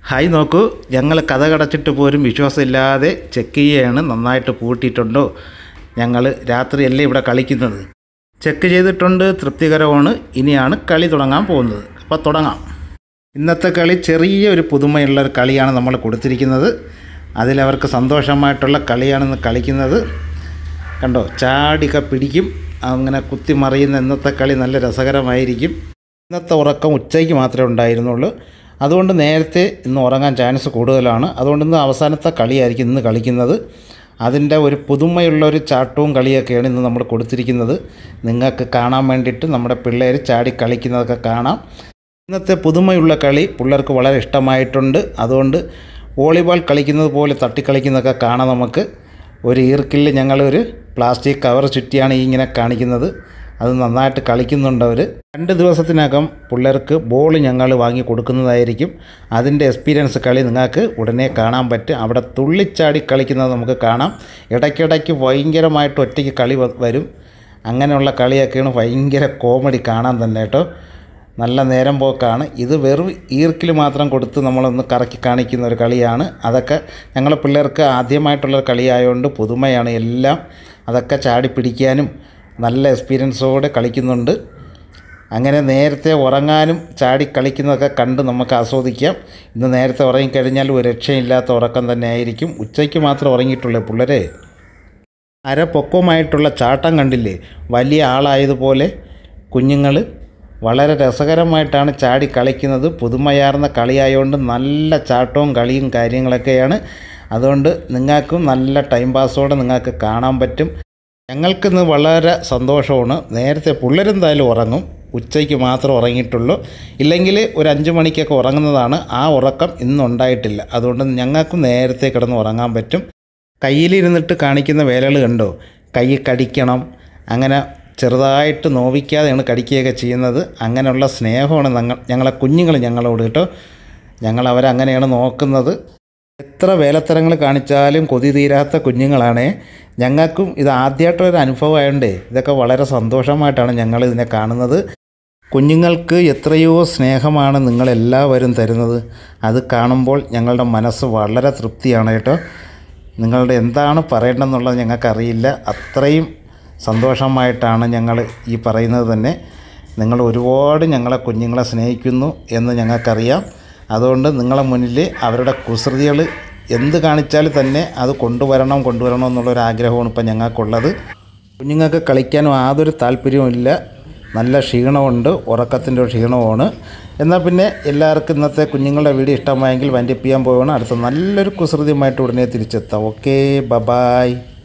Hi നോക്കൂ, ഞങ്ങൾ കഥ കടച്ചിട്ട് പോലും വിശ്വാസമില്ലാതെ ചെക്ക് ചെയ്യുകയാണ്. നന്നായിട്ട് പൂട്ടിയിട്ടുണ്ടോ? ഞങ്ങൾ രാത്രിയല്ലേ ഇവിടെ കളിക്കുന്നത്. ചെക്ക് ചെയ്തിട്ടുണ്ട്, തൃപ്തികരമാണ്. ഇനിയാണ് കളി തുടങ്ങാൻ പോകുന്നത്. അപ്പോൾ തുടങ്ങാം. ഇന്നത്തെ കളി ചെറിയൊരു പുതുമയുള്ളൊരു കളിയാണ് നമ്മൾ കൊടുത്തിരിക്കുന്നത്. അതിലവർക്ക് സന്തോഷമായിട്ടുള്ള കളിയാണെന്ന് കളിക്കുന്നത്. കണ്ടോ, ചാടിക പിടിക്കും, അങ്ങനെ കുത്തിമറിയുന്ന ഇന്നത്തെ കളി നല്ല രസകരമായിരിക്കും. ഇന്നത്തെ ഉറക്കം ഉച്ചയ്ക്ക് മാത്രമേ ഉണ്ടായിരുന്നുള്ളൂ. അതുകൊണ്ട് നേരത്തെ ഇന്ന് ഉറങ്ങാൻ ചാൻസ് കൂടുതലാണ്. അതുകൊണ്ട് ഇന്ന് അവസാനത്തെ കളിയായിരിക്കും ഇന്ന് കളിക്കുന്നത്. അതിൻ്റെ ഒരു പുതുമയുള്ളൊരു ചാട്ടവും കളിയൊക്കെയാണ് ഇന്ന് നമ്മൾ കൊടുത്തിരിക്കുന്നത്. നിങ്ങൾക്ക് കാണാൻ വേണ്ടിയിട്ട് നമ്മുടെ പിള്ളേർ ചാടി കളിക്കുന്നതൊക്കെ കാണാം. ഇന്നത്തെ പുതുമയുള്ള കളി പിള്ളേർക്ക് വളരെ ഇഷ്ടമായിട്ടുണ്ട്. അതുകൊണ്ട് വോളിബോൾ കളിക്കുന്നത് പോലെ തട്ടിക്കളിക്കുന്നതൊക്കെ കാണാം. നമുക്ക് ഒരു ഈർക്കിൽ ഞങ്ങളൊരു പ്ലാസ്റ്റിക് കവർ ചുറ്റിയാണ് ഇങ്ങനെ കാണിക്കുന്നത്. അത് നന്നായിട്ട് കളിക്കുന്നുണ്ട് അവർ. 2 ദിവസത്തിനകം പിള്ളേർക്ക് ബോൾ ഞങ്ങൾ വാങ്ങി കൊടുക്കുന്നതായിരിക്കും. അതിൻ്റെ എക്സ്പീരിയൻസ് കളി നിങ്ങൾക്ക് ഉടനെ കാണാൻ പറ്റും. അവിടെ തുള്ളിച്ചാടി കളിക്കുന്നത് നമുക്ക് കാണാം. ഇടയ്ക്കിടയ്ക്ക് ഭയങ്കരമായിട്ട് ഒറ്റയ്ക്ക് കളി വരും. അങ്ങനെയുള്ള കളിയൊക്കെയാണ് ഭയങ്കര കോമഡി കാണാൻ തന്നെ കേട്ടോ. നല്ല നേരം പോക്കാണ്. ഇത് വെറും ഈർക്കിൽ മാത്രം കൊടുത്ത് നമ്മളൊന്ന് കറക്കി കാണിക്കുന്ന ഒരു കളിയാണ്. അതൊക്കെ ഞങ്ങളെ പിള്ളേർക്ക് ആദ്യമായിട്ടുള്ള കളിയായതുകൊണ്ട് പുതുമയാണ് എല്ലാം. അതൊക്കെ ചാടി പിടിക്കാനും നല്ല എക്സ്പീരിയൻസോടെ കളിക്കുന്നുണ്ട്. അങ്ങനെ നേരത്തെ ഉറങ്ങാനും ചാടി കളിക്കുന്നതൊക്കെ കണ്ട് നമുക്ക് ആസ്വദിക്കാം. ഇന്ന് നേരത്തെ ഉറങ്ങിക്കഴിഞ്ഞാൽ ഒരു രക്ഷയില്ലാത്ത ഉറക്കം തന്നെ ആയിരിക്കും. ഉച്ചയ്ക്ക് മാത്രം ഉറങ്ങിയിട്ടുള്ളൂ പിള്ളേരെ. അരപ്പൊക്കമായിട്ടുള്ള ചാട്ടം കണ്ടില്ലേ? വലിയ ആളായതുപോലെ കുഞ്ഞുങ്ങൾ വളരെ രസകരമായിട്ടാണ് ചാടി കളിക്കുന്നത്. പുതുമയാർന്ന കളിയായതുകൊണ്ട് നല്ല ചാട്ടവും കളിയും കാര്യങ്ങളൊക്കെയാണ്. അതുകൊണ്ട് നിങ്ങൾക്കും നല്ല ടൈം പാസ്സോടെ നിങ്ങൾക്ക് കാണാൻ പറ്റും. ഞങ്ങൾക്കിന്ന് വളരെ സന്തോഷമാണ്. നേരത്തെ പിള്ളേരെന്തായാലും ഉറങ്ങും, ഉച്ചയ്ക്ക് മാത്രം ഉറങ്ങിയിട്ടുള്ളൂ. ഇല്ലെങ്കിൽ ഒരു 5 മണിക്കൊക്കെ ഉറങ്ങുന്നതാണ്. ആ ഉറക്കം ഇന്നുണ്ടായിട്ടില്ല. അതുകൊണ്ട് ഞങ്ങൾക്കും നേരത്തെ കിടന്ന് ഉറങ്ങാൻ പറ്റും. കയ്യിലിരുന്നിട്ട് കാണിക്കുന്ന വേലകൾ കണ്ടോ? കൈ കടിക്കണം, അങ്ങനെ ചെറുതായിട്ട് നോവിക്കാതെയാണ് കടിക്കുകയൊക്കെ ചെയ്യുന്നത്. അങ്ങനെയുള്ള സ്നേഹമാണ് ഞങ്ങളെ കുഞ്ഞുങ്ങൾ ഞങ്ങളോട് കേട്ടോ. ഞങ്ങളവരങ്ങനെയാണ് നോക്കുന്നത്. എത്ര വേലത്തരങ്ങൾ കാണിച്ചാലും കൊതി തീരാത്ത കുഞ്ഞുങ്ങളാണേ. ഞങ്ങൾക്കും ഇത് ആദ്യമായിട്ടൊരു അനുഭവമായതുകൊണ്ടേ ഇതൊക്കെ വളരെ സന്തോഷമായിട്ടാണ് ഞങ്ങൾ ഇതിനെ കാണുന്നത്. കുഞ്ഞുങ്ങൾക്ക് എത്രയോ സ്നേഹമാണ് നിങ്ങളെല്ലാവരും തരുന്നത്. അത് കാണുമ്പോൾ ഞങ്ങളുടെ മനസ്സ് വളരെ തൃപ്തിയാണ് കേട്ടോ. നിങ്ങളുടെ എന്താണ് പറയേണ്ടതെന്നുള്ളത് ഞങ്ങൾക്കറിയില്ല. അത്രയും സന്തോഷമായിട്ടാണ് ഞങ്ങൾ ഈ പറയുന്നത് തന്നെ. നിങ്ങൾ ഒരുപാട് ഞങ്ങളെ കുഞ്ഞുങ്ങളെ സ്നേഹിക്കുന്നു എന്ന് ഞങ്ങൾക്കറിയാം. അതുകൊണ്ട് നിങ്ങളെ മുന്നിൽ അവരുടെ കുസൃതികൾ എന്ത് കാണിച്ചാലും തന്നെ അത് കൊണ്ടുവരണം എന്നുള്ളൊരാഗ്രഹമാണ് ഇപ്പം ഞങ്ങൾക്കുള്ളത്. കുഞ്ഞുങ്ങൾക്ക് കളിക്കാനും യാതൊരു താല്പര്യവും ഇല്ല. നല്ല ക്ഷീണമുണ്ട്, ഉറക്കത്തിൻ്റെ ക്ഷീണമാണ്. എന്നാൽ പിന്നെ എല്ലാവർക്കും ഇന്നത്തെ കുഞ്ഞുങ്ങളുടെ വീഡിയോ ഇഷ്ടമായെങ്കിൽ വൈൻഡപ്പ് ചെയ്യാൻ പോവുകയാണ്. അടുത്ത നല്ലൊരു കുസൃതിയുമായിട്ട് ഉടനെ തിരിച്ചെത്താം. Okay, by.